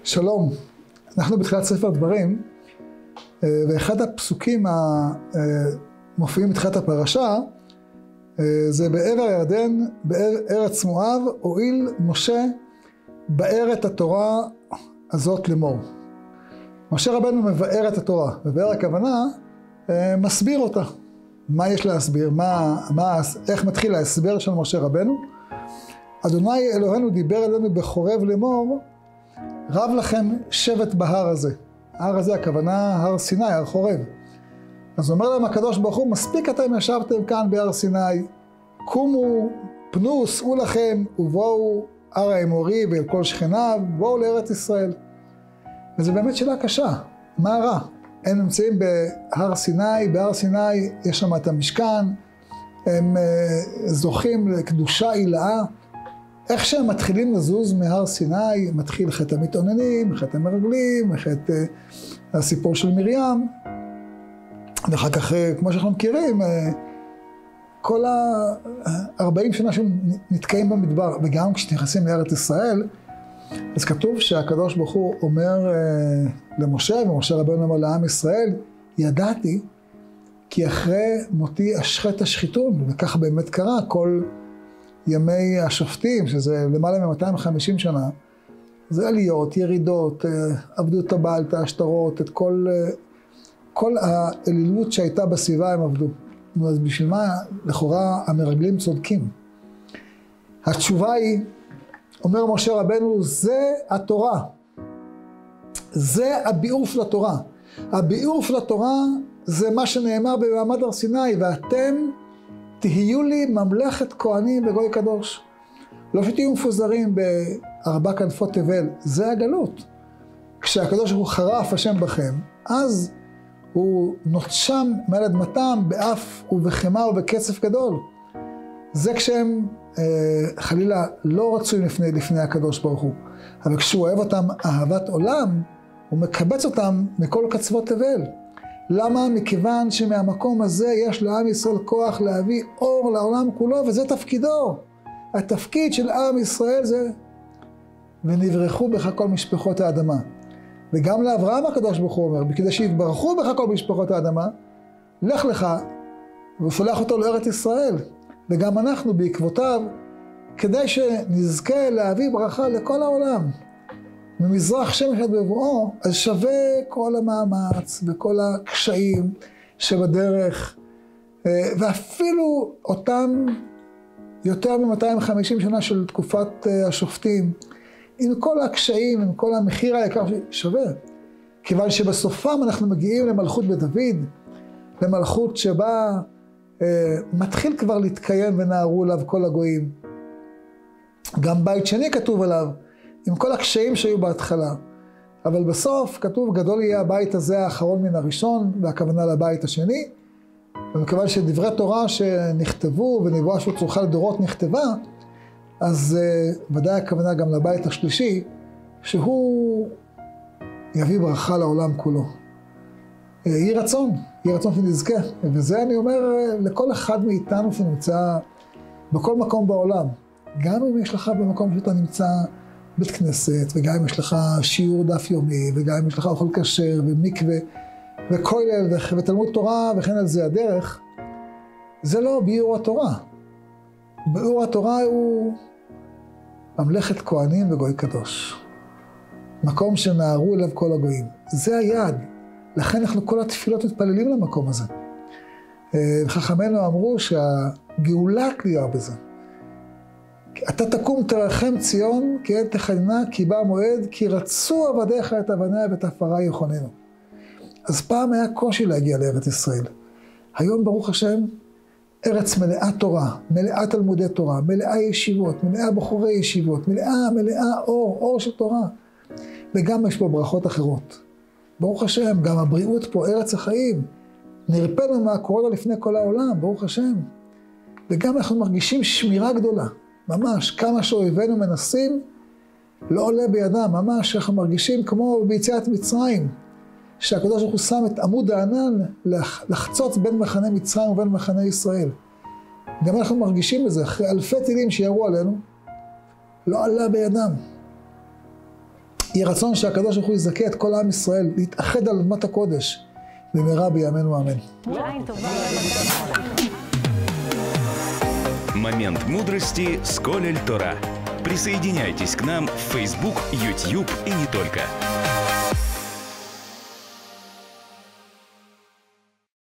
שלום, אנחנו בתחילת ספר דברים, ואחד הפסוקים המופיעים בתחילת הפרשה, זה בעבר הירדן, בארץ מואב, הואיל משה באר את התורה הזאת לאמור. משה רבנו מבאר את התורה, ובאר הכוונה מסביר אותה. מה יש להסביר? איך מתחיל ההסבר של משה רבנו? אדוני אלוהינו דיבר אלינו בחורב לאמור, רב לכם שבט בהר הזה. ההר הזה הכוונה הר סיני, הר חורב. אז אומר להם הקדוש ברוך הוא, מספיק אתם ישבתם כאן בהר סיני, קומו, פנו, סעו לכם, ובואו הר האמורי ואל כל שכניו, בואו לארץ ישראל. וזו באמת שאלה קשה, מה רע? הם נמצאים בהר סיני, בהר סיני יש שם את המשכן, הם זוכים לקדושה עילאה. איך שהם מתחילים לזוז מהר סיני, מתחיל חטא המתאוננים, חטא המרגלים, חטא הסיפור של מרים, ואחר כך, כמו שאנחנו מכירים, כל 40 שנה שהם נתקעים במדבר, וגם כשנכנסים לארץ ישראל, אז כתוב שהקדוש ברוך הוא אומר למשה, ומשה רבנו אומר לעם ישראל, ידעתי כי אחרי מותי אשחט השחיתון, וכך באמת קרה כל ימי השופטים, שזה למעלה מ-250 שנה, זה עליות, ירידות, עבדו את הבעל, את השטרות, את כל האלילות שהייתה בסביבה הם עבדו. אז בשביל מה לכאורה המרגלים צודקים? התשובה היא, אומר משה רבנו, זה התורה. זה הביאור של התורה. הביאור של התורה זה מה שנאמר במעמד הר סיני, ואתם תהיו לי ממלכת כהנים וגוי קדוש. לא שתהיו מפוזרים בארבע כנפות תבל, זה הגלות. כשהקדוש הוא חרף השם בכם, אז הוא נוטשם מעל אדמתם באף ובחמה ובקצף גדול. זה כשהם חלילה לא רצו לפני הקדוש ברוך הוא. אבל כשהוא אוהב אותם אהבת עולם, הוא מקבץ אותם מכל קצוות תבל. למה? מכיוון שמהמקום הזה יש לעם ישראל כוח להביא אור לעולם כולו, וזה תפקידו. התפקיד של עם ישראל זה, ונברכו בך כל משפחות האדמה. וגם לאברהם הקדוש ברוך הוא אומר, כדי שיתברכו בך כל משפחות האדמה, לך לך, ושולח אותו לארץ ישראל. וגם אנחנו בעקבותיו, כדי שנזכה להביא ברכה לכל העולם. ממזרח שמש עד בבואו, אז שווה כל המאמץ וכל הקשיים שבדרך, ואפילו אותם יותר מ-250 שנה של תקופת השופטים, עם כל הקשיים, עם כל המחיר היקר שווה. כיוון שבסופם אנחנו מגיעים למלכות בדוד, למלכות שבה מתחיל כבר להתקיים ונערו אליו כל הגויים. גם בית שני כתוב עליו, עם כל הקשיים שהיו בהתחלה. אבל בסוף כתוב, גדול יהיה הבית הזה האחרון מן הראשון, והכוונה לבית השני. ומכיוון שדברי תורה שנכתבו, ונבואה שצורכה לדורות נכתבה, אז ודאי הכוונה גם לבית השלישי, שהוא יביא ברכה לעולם כולו. יהי רצון שנזכה. וזה אני אומר לכל אחד מאיתנו שנמצא בכל מקום בעולם. גם אם יש לך במקום שאתה נמצא בית כנסת, וגם אם יש לך שיעור דף יומי, וגם אם יש לך אוכל כשר, ומקווה, וכולל, ותלמוד תורה, וכן על זה הדרך, זה לא ביאור התורה. ביאור התורה הוא ממלכת כהנים וגוי קדוש. מקום שנערו אליו כל הגויים. זה היעד. לכן אנחנו כל התפילות מתפללים למקום הזה. וחכמינו אמרו שהגאולה תלויה בזה. אתה תקום תרחם ציון, כי אין תחננה, כי בא מועד, כי רצו עבדיך את אבניה ואת עפרה יכוננו. אז פעם היה קושי להגיע לארץ ישראל. היום ברוך השם, ארץ מלאה תורה, מלאה תלמודי תורה, מלאה ישיבות, מלאה בחורי ישיבות, מלאה אור של תורה. וגם יש פה ברכות אחרות. ברוך השם, גם הבריאות פה, ארץ החיים. נרפאנו מהקורונה לפני כל העולם, ברוך השם. וגם אנחנו מרגישים שמירה גדולה. ממש, כמה שאויבינו מנסים, לא עולה בידם. ממש, אנחנו מרגישים כמו ביציאת מצרים, שהקדוש ברוך הוא שם את עמוד הענן לחצוץ בין מחנה מצרים ובין מחנה ישראל. גם אנחנו מרגישים בזה, אחרי אלפי טילים שירו עלינו, לא עלה בידם. יהי רצון שהקדוש ברוך הוא יזכה את כל עם ישראל להתאחד על אדמת הקודש במהרה בימינו אמן. Момент мудрости с Колель Тора. Присоединяйтесь к нам в Facebook, YouTube и не только.